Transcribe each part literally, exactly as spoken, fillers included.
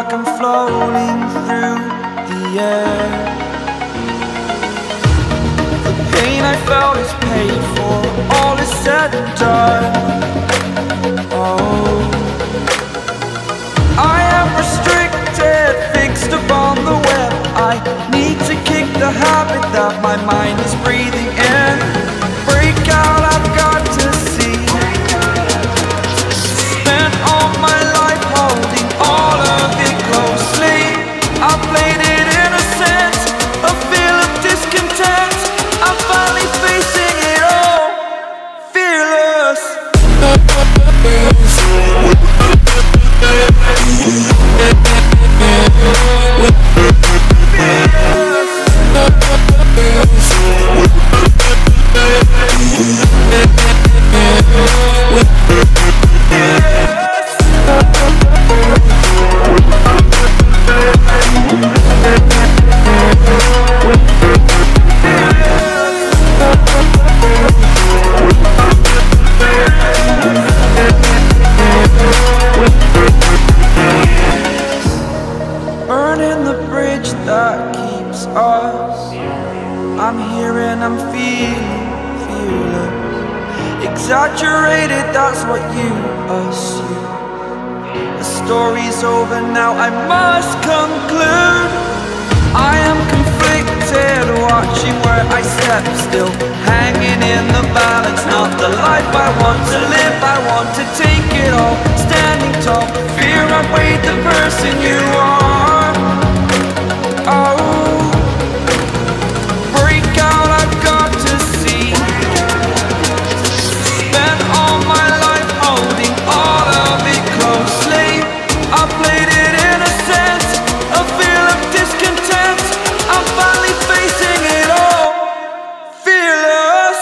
like I'm floating through the air. The pain I felt is paid for, all is said and done. Oh, I am restricted, fixed upon the web. I need to kick the habit that my mind is breathing in. Break out, I've got to see. Spent all my life holding all of it closely. I played it innocent, a feel of discontent. I'm finally facing it all, fearless. Burning the bridge that keeps us. I'm here and I'm feeling fearless. Exaggerated, that's what you assume. The story's over now, I must conclude. I am conflicted, watching where I step still, hanging in the balance. Not the life I want to live, I want to take it all. Standing tall, fear outweighed the person you are. Oh, break out, I've got to see. Spent all my life holding all of it closely. I played it innocent, a feel of discontent. I'm finally facing it all, fearless.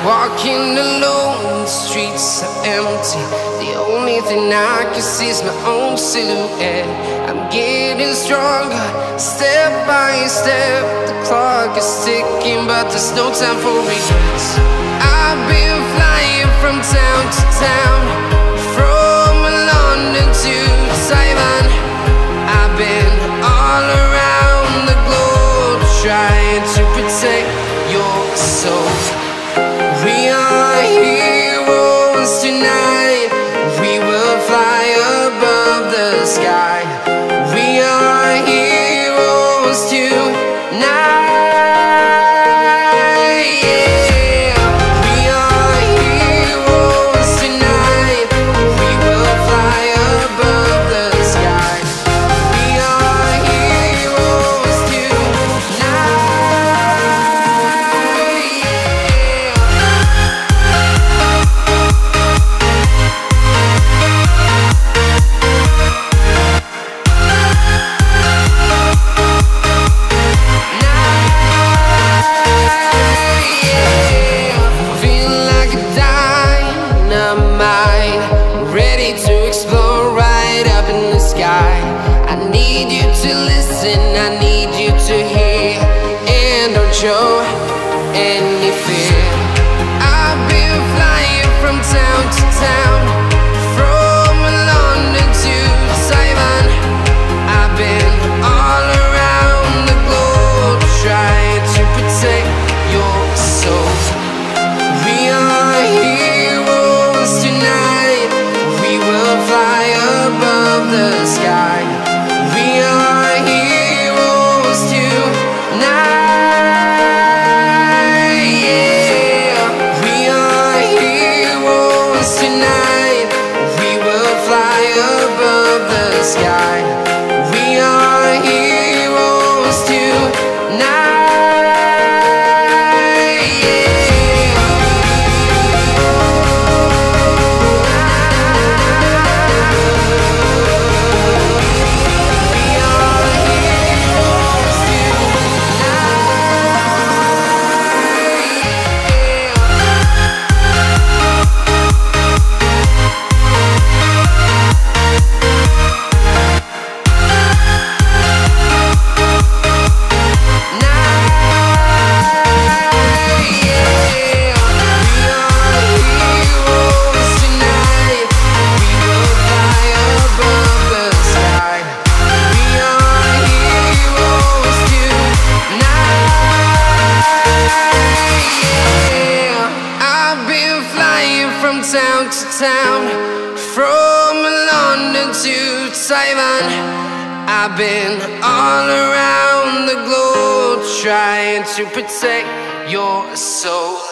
Walking alone, the streets are empty. The only thing I can see is my own silhouette. I'm getting stronger, step by step. The clock is ticking, but there's no time for regrets. I've been flying from town to town, from London to Taiwan. I've been all around the globe, trying to protect your soul. We are heroes tonight. We will fly above the sky. We are heroes tonight. Yeah. We are heroes tonight. We will fly above the sky. We are heroes tonight. I need you to listen, I need you to hear, and don't show any fear. I've been flying from town to town, from London to Taiwan. I've been all around the globe, trying to protect your soul. We are heroes tonight. We will fly above the sky. We are heroes tonight. Yeah. We are heroes tonight. We will fly above the sky. We are heroes tonight. Town to town, from London to Taiwan. I've been all around the globe, trying to protect your soul.